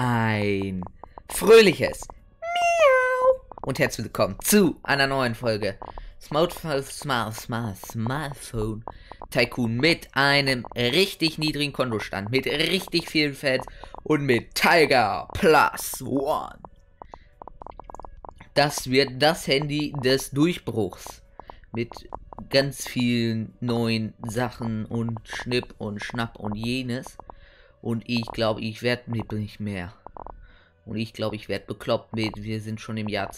ein fröhliches Miau und herzlich willkommen zu einer neuen Folge Smartphone Tycoon mit einem richtig niedrigen Kontostand, mit richtig vielen Fans und mit Tiger Plus One. Das wird das Handy des Durchbruchs mit ganz vielen neuen Sachen und Schnipp und Schnapp und jenes. Und ich glaube, ich werde nicht mehr. Und ich glaube, ich werde bekloppt mit. Wir sind schon im Jahr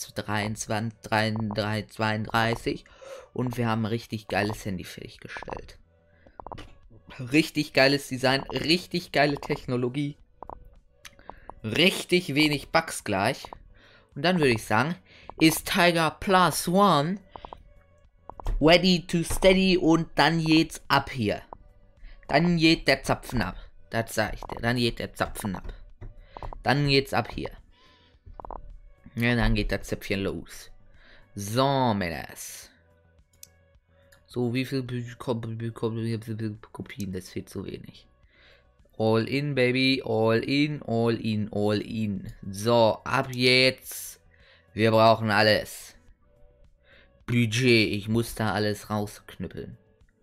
2032 und wir haben ein richtig geiles Handy fertiggestellt. Richtig geiles Design, richtig geile Technologie, richtig wenig Bugs gleich. Und dann würde ich sagen, ist Tiger Plus One ready to steady und dann geht's ab hier. Dann geht der Zapfen ab. Das sag ich dir. Dann geht der Zapfen ab. Dann geht's ab hier. Ja, dann geht das Zäpfchen los. So, Männers. So, wie viel Kopien? Das fehlt zu wenig. All in, baby. All in, all in, all in. So, ab jetzt. Wir brauchen alles. Budget. Ich muss da alles rausknüppeln.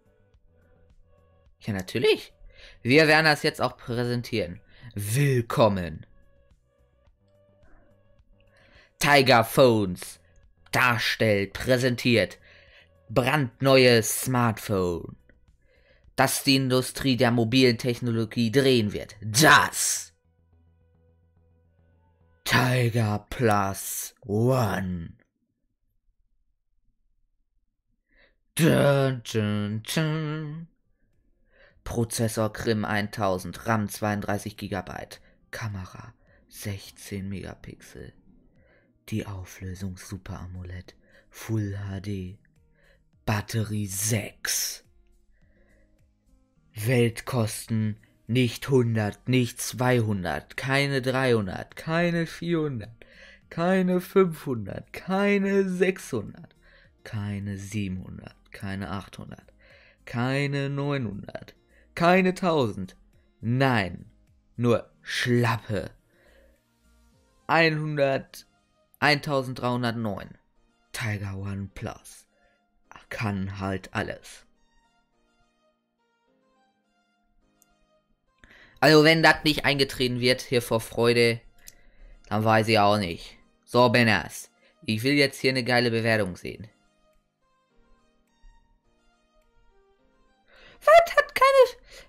Ja, natürlich. Wir werden das jetzt auch präsentieren. Willkommen. Tiger Phones darstellt, präsentiert brandneues Smartphone, das die Industrie der mobilen Technologie drehen wird. Das Tiger Plus One. Dun, dun, dun. Prozessor Krim 1000, RAM 32 GB, Kamera 16 Megapixel. Die Auflösung Super AMOLED, Full HD, Batterie 6. Weltkosten nicht 100, nicht 200, keine 300, keine 400, keine 500, keine 600, keine 700, keine 800, keine 900, keine 1000. Nein, nur schlappe 1309. Tiger One Plus kann halt alles. Also wenn das nicht eingetreten wird hier vor Freude, dann weiß ich auch nicht. So, Benners, ich will jetzt hier eine geile Bewertung sehen. Was hat keine...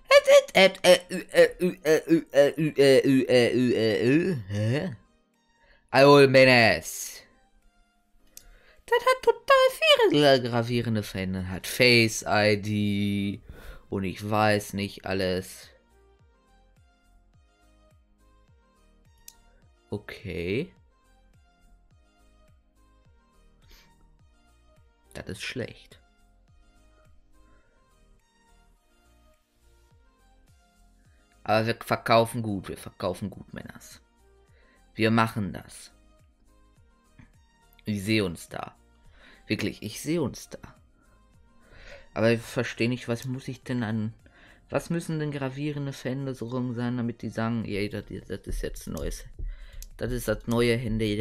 Also, Benners. Das hat total viele gravierende Veränderungen. Hat Face ID und ich weiß nicht alles. Okay. Das ist schlecht. Aber wir verkaufen gut, Männers. Wir machen das. Ich sehe uns da. Wirklich, ich sehe uns da. Aber ich verstehe nicht, was muss ich denn an... Was müssen denn gravierende Veränderungen sein, damit die sagen, ey, das ist jetzt ein neues... Das ist das neue Handy,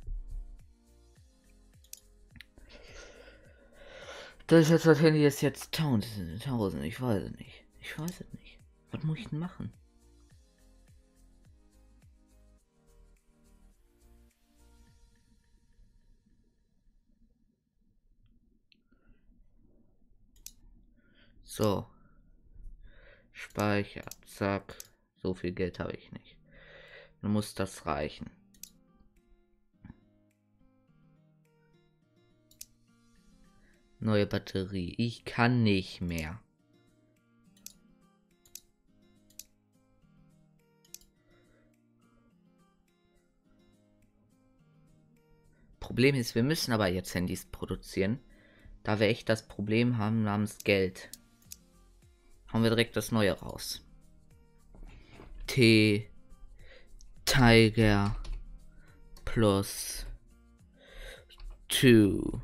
das ist jetzt das Handy, ist jetzt 1000, ich weiß es nicht. Ich weiß es nicht. Was muss ich denn machen? So. Speicher. Zack. So viel Geld habe ich nicht. Dann muss das reichen. Neue Batterie. Ich kann nicht mehr. Problem ist, wir müssen aber jetzt Handys produzieren, da wir echt das Problem haben namens Geld. Haben wir direkt das Neue raus. Tiger Plus 2.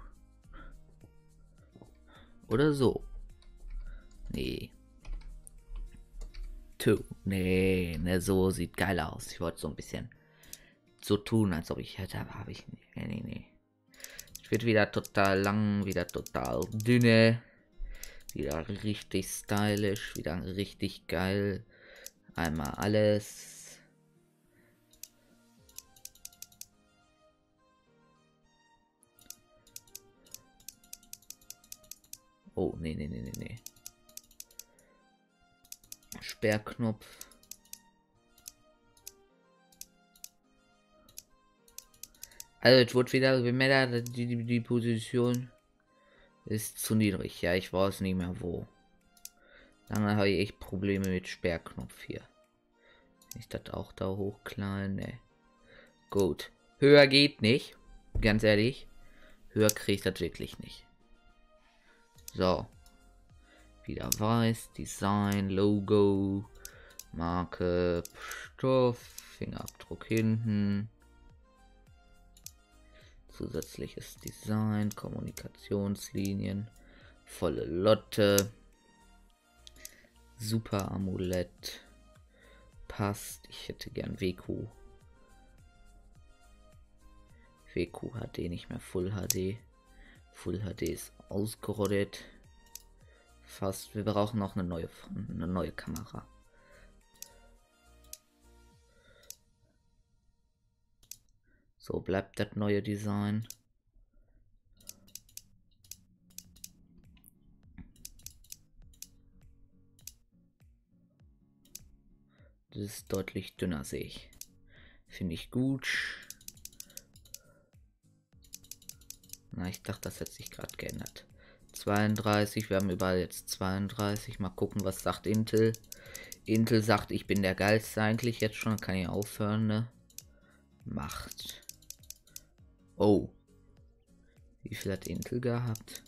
Oder so. Nee. 2. Nee, ne, so sieht geil aus. Ich wollte so ein bisschen so tun, als ob ich hätte, aber habe ich nicht. Nee. Es wird wieder total lang, wieder total dünne. Wieder richtig stylisch, wieder richtig geil. Einmal alles. Oh, nee. Sperrknopf. Also, es wird wieder gemeldet, die Position ist zu niedrig. Ja, ich weiß nicht mehr wo. Dann habe ich echt Probleme mit Sperrknopf hier. Ist das auch da hoch klein? Ne. Gut. Höher geht nicht. Ganz ehrlich. Höher kriege ich das wirklich nicht. So. Wieder weiß. Design. Logo. Marke. Stoff. Fingerabdruck hinten. Zusätzliches Design. Kommunikationslinien. Volle Lotte. Super Amulett. Passt. Ich hätte gern WQ. WQ HD, nicht mehr Full HD. Full HD ist ausgerottet. Fast. Wir brauchen noch eine neue Kamera. So bleibt das neue Design. Das ist deutlich dünner, sehe ich. Finde ich gut. Na, ich dachte, das hätte sich gerade geändert. 32, wir haben überall jetzt 32. Mal gucken, was sagt Intel. Intel sagt, ich bin der Geilste eigentlich jetzt schon. Kann ich aufhören, ne? Macht. Oh. Wie viel hat Intel gehabt?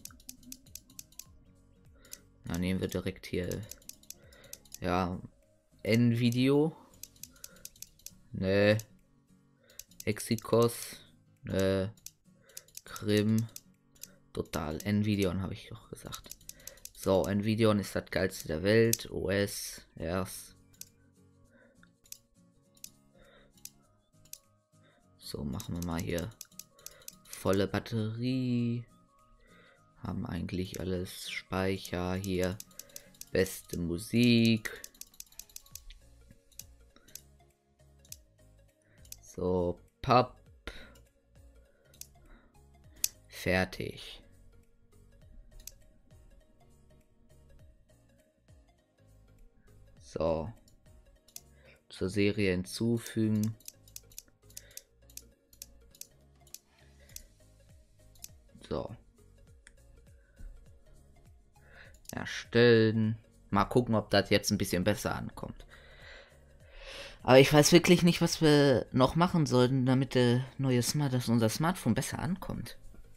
Na, nehmen wir direkt hier. Ja. Nvideo. Ne. Exikos. Ne. Krim. Total. Nvidion habe ich doch gesagt. So, Nvidion ist das geilste der Welt. OS. Erst. So, machen wir mal hier volle Batterie. Haben eigentlich alles. Speicher hier. Beste Musik. So, Papp. Fertig. So. Zur Serie hinzufügen. So. Erstellen. Mal gucken, ob das jetzt ein bisschen besser ankommt. Aber ich weiß wirklich nicht, was wir noch machen sollten, damit dass unser Smartphone besser ankommt.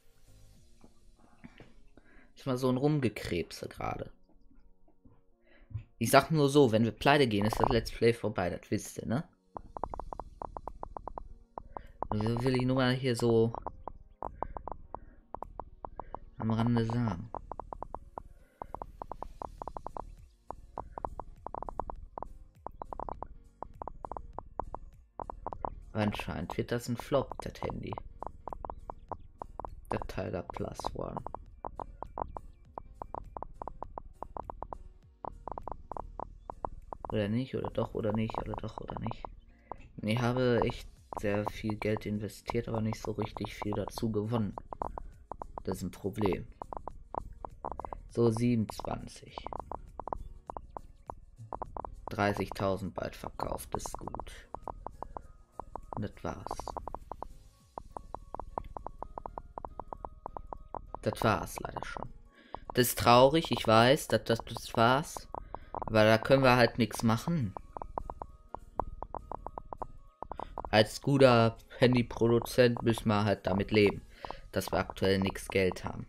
Ist mal so ein Rumgekrebse gerade. Ich sag nur so, wenn wir pleite gehen, ist das Let's Play vorbei, das wisst ihr, ne? Also will ich nur mal hier so am Rande sagen. Anscheinend wird das ein Flop, das Handy. Der Tiger Plus One. Oder nicht, oder doch, oder nicht, oder doch, oder nicht. Ich habe echt sehr viel Geld investiert, aber nicht so richtig viel dazu gewonnen. Das ist ein Problem. So, 27. 30.000 bald verkauft, ist gut. Und das war's. Das war's leider schon. Das ist traurig, ich weiß, dass das war's. Aber da können wir halt nichts machen. Als guter Handyproduzent müssen wir halt damit leben, dass wir aktuell nichts Geld haben.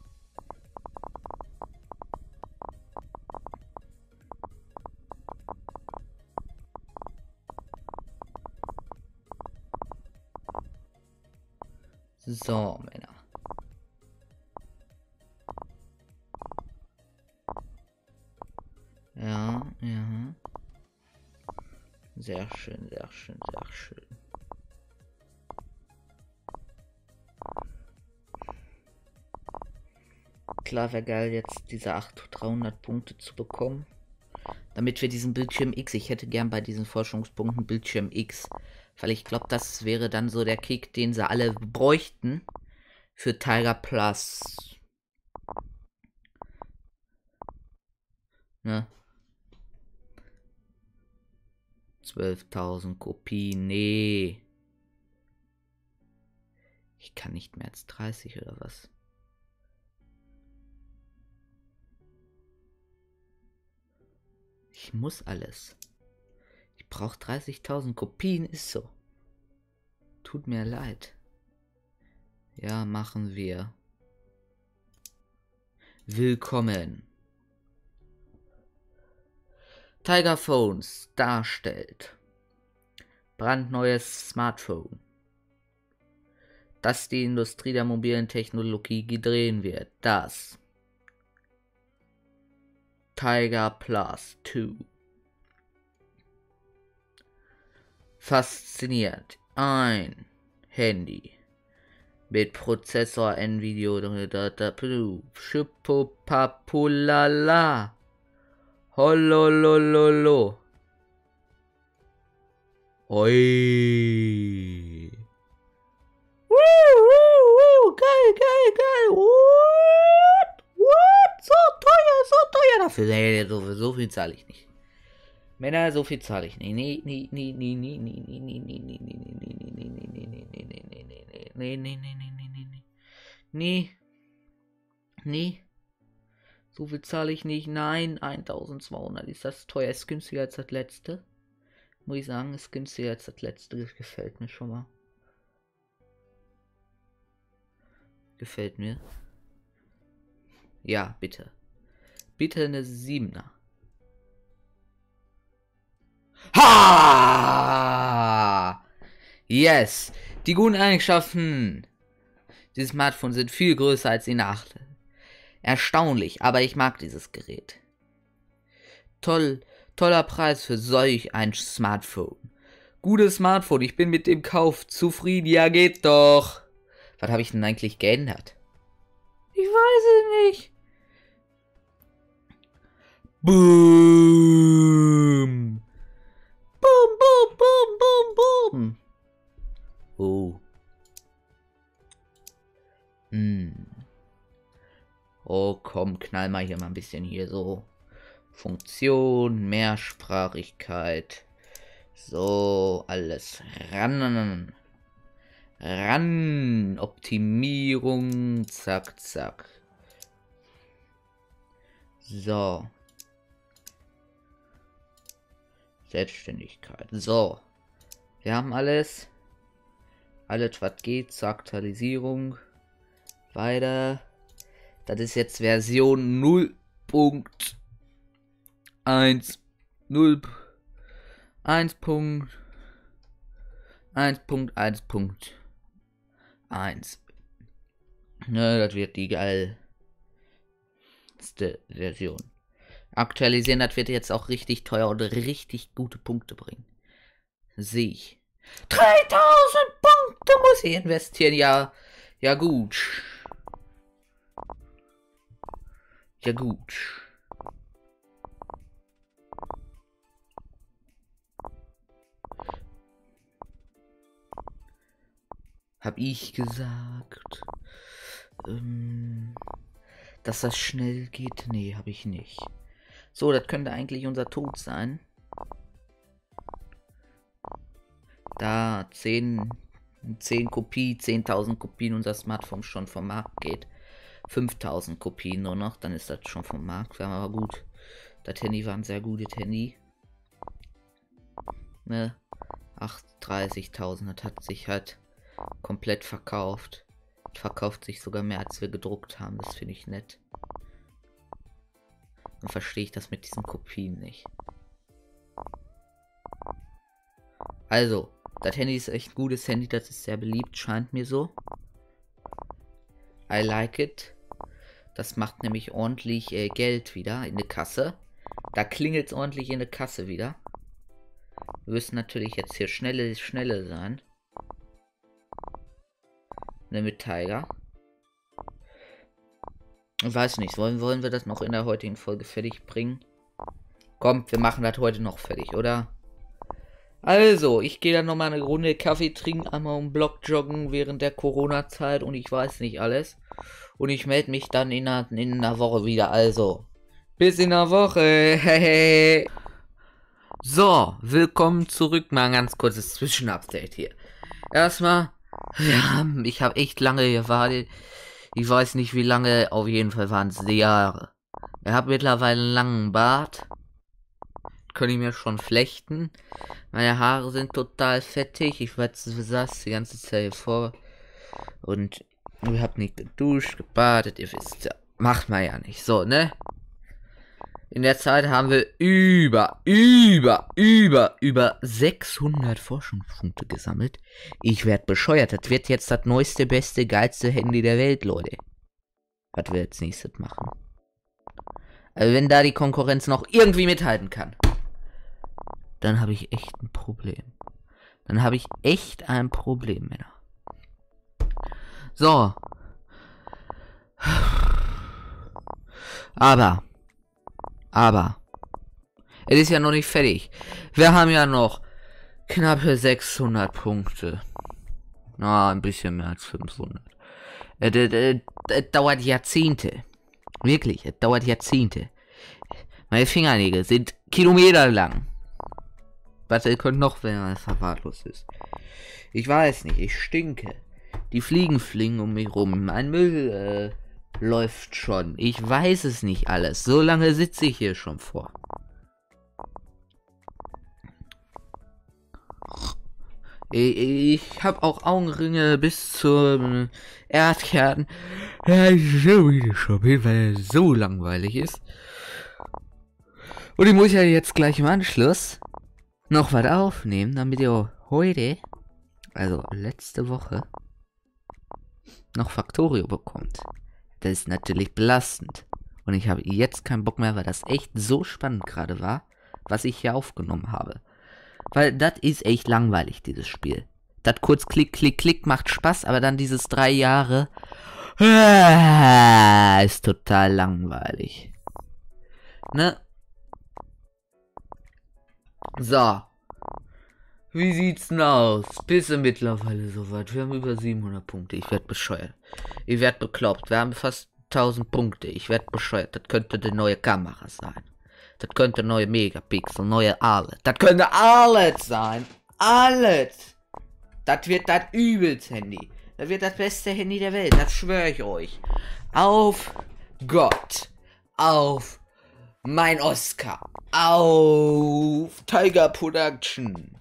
So, Männer. Ja. Sehr schön, sehr schön, sehr schön. Klar wäre geil, jetzt diese 300 Punkte zu bekommen. Damit wir diesen Bildschirm X, ich hätte gern bei diesen Forschungspunkten Bildschirm X. Weil ich glaube, das wäre dann so der Kick, den sie alle bräuchten für Tiger Plus. Ne? 12.000 Kopien, nee. Ich kann nicht mehr als 30 oder was? Ich muss alles. Ich brauche 30.000 Kopien, ist so. Tut mir leid. Ja, machen wir. Willkommen. Tiger Phones darstellt. Brandneues Smartphone. Das die Industrie der mobilen Technologie drehen wird. Das Tiger Plus 2. Fasziniert. Ein Handy mit Prozessor Nvidia Schupopapulala Hololololo. Oi. Geil, geil, geil. What? So teuer, so teuer dafür. Nee, so viel zahle ich nicht. Männer, so viel zahle ich nicht. Nee. So viel zahle ich nicht. Nein, 1200 ist das teuer. Ist günstiger als das letzte. Muss ich sagen, ist günstiger als das letzte. Das gefällt mir schon mal. Gefällt mir. Ja, bitte. Bitte eine 7er. Ha! Yes! Die guten Eigenschaften dieses Smartphones sind viel größer als die Nachteile. Erstaunlich, aber ich mag dieses Gerät. Toller Preis für solch ein Smartphone. Gutes Smartphone, ich bin mit dem Kauf zufrieden. Ja, geht doch. Was habe ich denn eigentlich geändert? Ich weiß es nicht. Boom. Boom, boom, boom, boom, boom. Oh. Oh, komm, knall mal hier mal ein bisschen hier so. Funktion, Mehrsprachigkeit. So, alles ran. Ran. Optimierung. Zack, zack. So. Selbstständigkeit. So. Wir haben alles. Alles, was geht. Aktualisierung. Weiter. Das ist jetzt Version 0.1. 1.1.1. Ne, das wird die geilste Version. Aktualisieren, das wird jetzt auch richtig teuer und richtig gute Punkte bringen. Sehe ich. 3000 Punkte muss ich investieren. Ja gut. Ja gut. Hab ich gesagt, dass das schnell geht? Nee, habe ich nicht. So, das könnte eigentlich unser Tod sein. Da 10 Kopien, 10.000 Kopien unser Smartphone schon vom Markt geht. 5.000 Kopien nur noch, dann ist das schon vom Markt. Aber gut, das Handy war ein sehr gutes Handy. Ne? 30.000, das hat sich halt komplett verkauft. Verkauft sich sogar mehr, als wir gedruckt haben. Das finde ich nett. Dann verstehe ich das mit diesen Kopien nicht. Also, das Handy ist echt ein gutes Handy. Das ist sehr beliebt, scheint mir so. I like it. Das macht nämlich ordentlich Geld wieder in der Kasse. Da klingelt es ordentlich in der Kasse wieder. Wir müssen natürlich jetzt hier schnelle sein. Ne, mit Tiger. Ich weiß nicht, wollen wir das noch in der heutigen Folge fertig bringen? Komm, wir machen das heute noch fertig, oder? Also, ich gehe dann nochmal eine Runde Kaffee trinken, einmal um Block joggen während der Corona-Zeit und ich weiß nicht alles. Und ich melde mich dann in einer Woche wieder, also. Bis in einer Woche. Hey. So, willkommen zurück. Mal ein ganz kurzes Zwischenupdate hier. Erstmal, ich habe echt lange gewartet. Ich weiß nicht wie lange, auf jeden Fall waren es Jahre. Ich habe mittlerweile einen langen Bart. Könnte ich mir schon flechten. Meine Haare sind total fettig. Ich saß die ganze Zeit vor. Und ich habe nicht geduscht, gebadet. Ihr wisst ja. Macht man ja nicht so, ne? In der Zeit haben wir über 600 Forschungspunkte gesammelt. Ich werd bescheuert. Das wird jetzt das neueste, beste, geilste Handy der Welt, Leute. Was wir als nächstes machen. Also wenn da die Konkurrenz noch irgendwie mithalten kann, dann habe ich echt ein Problem. Dann habe ich echt ein Problem, Männer. So. Aber. Es ist ja noch nicht fertig. Wir haben ja noch knappe 600 Punkte. Na, ein bisschen mehr als 500. Es dauert Jahrzehnte. Wirklich, es dauert Jahrzehnte. Meine Fingernägel sind kilometerlang. Was könnte noch, wenn man verwahrlost ist? Ich weiß nicht, ich stinke. Die Fliegen fliegen um mich rum. Mein Müll läuft schon. Ich weiß es nicht alles. So lange sitze ich hier schon vor. Ich habe auch Augenringe bis zum Erdkern. Ja, ich so wieder schon bin, weil es so langweilig ist. Und ich muss ja jetzt gleich im Anschluss noch was aufnehmen, damit ihr heute, also letzte Woche, noch Factorio bekommt. Das ist natürlich belastend. Und ich habe jetzt keinen Bock mehr, weil das echt so spannend gerade war, was ich hier aufgenommen habe. Weil das ist echt langweilig, dieses Spiel. Das kurz Klick, Klick, Klick macht Spaß, aber dann dieses 3 Jahre ist total langweilig. Ne? So. Wie sieht's denn aus? Bist du mittlerweile soweit? Wir haben über 700 Punkte. Ich werd bescheuert. Ich werd bekloppt. Wir haben fast 1000 Punkte. Ich werd bescheuert. Das könnte die neue Kamera sein. Das könnte neue Megapixel, neue alles. Das könnte alles sein. Alles. Das wird das übelste Handy. Das wird das beste Handy der Welt. Das schwöre ich euch. Auf Gott. Auf mein Oscar. Auf Tiger Production.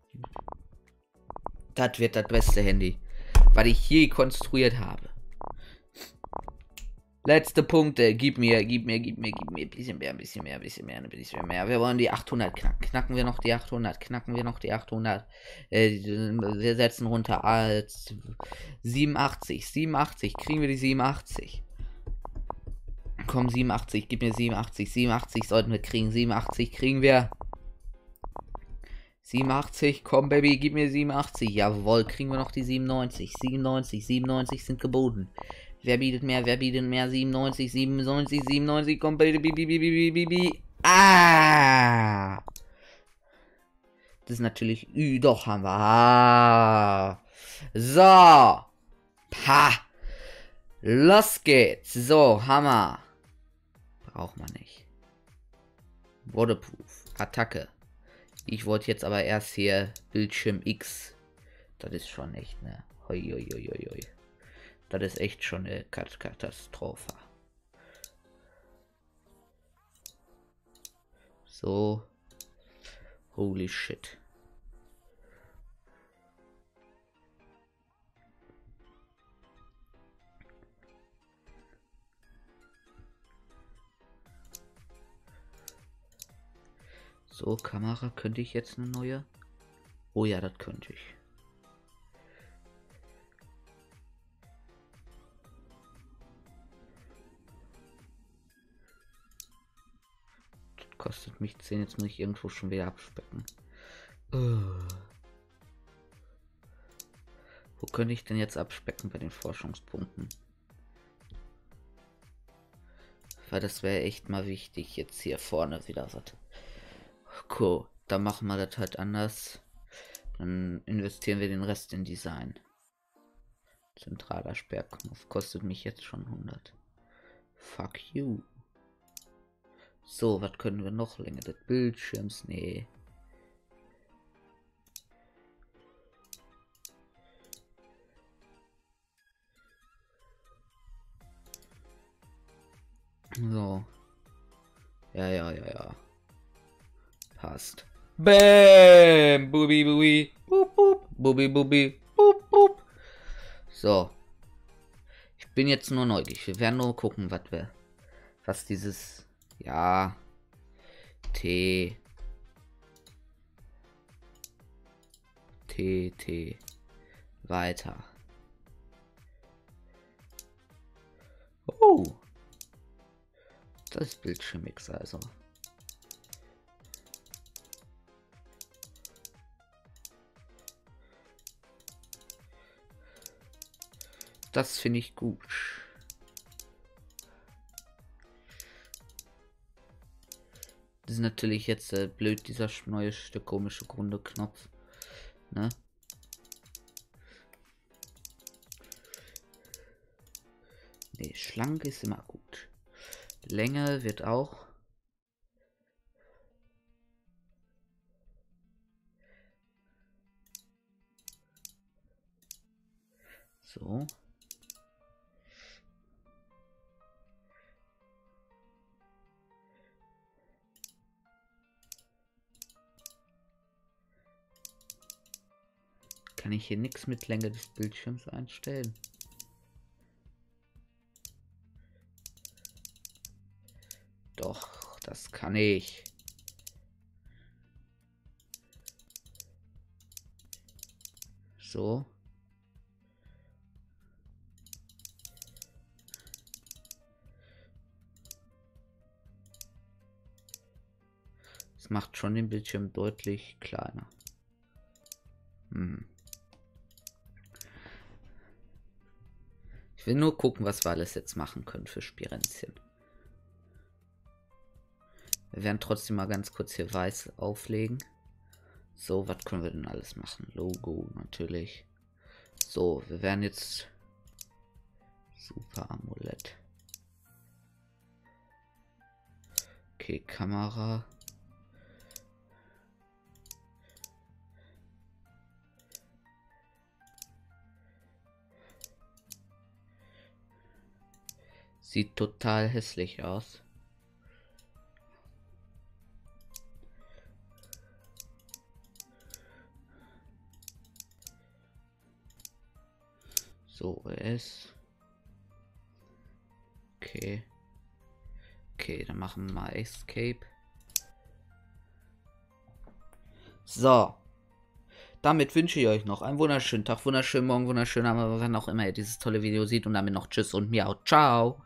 Das wird das beste Handy, was ich je konstruiert habe. Letzte Punkte, gib mir ein bisschen mehr. Wir wollen die 800 knacken. Knacken wir noch die 800. Wir setzen runter als 87. Kriegen wir die 87? Komm, 87, gib mir 87. 87 sollten wir kriegen. 87 kriegen wir. 87, komm Baby, gib mir 87. Jawohl, kriegen wir noch die 97. 97 sind geboten. Wer bietet mehr? 97, komm Baby. Ah! Das ist natürlich, doch haben wir. Ah. So. Pa. Los geht's. So, Hammer. Braucht man nicht. Waterproof. Attacke. Ich wollte jetzt aber erst hier Bildschirm X. Das ist schon echt, ne? Hoi. Das ist echt schon eine Katastrophe. So. Holy shit. So, Kamera, könnte ich jetzt eine neue? Oh ja, das könnte ich. Das kostet mich 10, jetzt muss ich irgendwo schon wieder abspecken. Wo könnte ich denn jetzt abspecken bei den Forschungspunkten? Weil das wäre echt mal wichtig, jetzt hier vorne wieder was. Cool, dann machen wir das halt anders. Dann investieren wir den Rest in Design. Zentraler Sperrknopf kostet mich jetzt schon 100. Fuck you. So, was können wir noch? Länge des Bildschirms? Nee. So. Ja. Passt. Bäm! Bubi, bubi. Bup, bup. Bubi, bubi. Bup, bup. So. Ich bin jetzt nur neugierig. Wir werden nur gucken, was dieses... Ja. T. Weiter. Oh. Das ist Bildschirmmix also. Das finde ich gut. Das ist natürlich jetzt blöd, dieser neue komische Grunde-Knopf. Ne? Nee, schlank ist immer gut. Länge wird auch. So. Kann ich hier nichts mit Länge des Bildschirms einstellen? Doch, das kann ich. So. Das macht schon den Bildschirm deutlich kleiner. Ich will nur gucken, was wir alles jetzt machen können für Spirenzchen. Wir werden trotzdem mal ganz kurz hier weiß auflegen. So, was können wir denn alles machen? Logo natürlich. So, wir werden jetzt Super Amulett. Okay, Kamera. Sieht total hässlich aus. So, es. Okay. Okay, dann machen wir mal Escape. So. Damit wünsche ich euch noch einen wunderschönen Tag, wunderschönen Morgen, wunderschönen Abend, wann auch immer ihr dieses tolle Video seht. Und damit noch Tschüss und Miau. Ciao.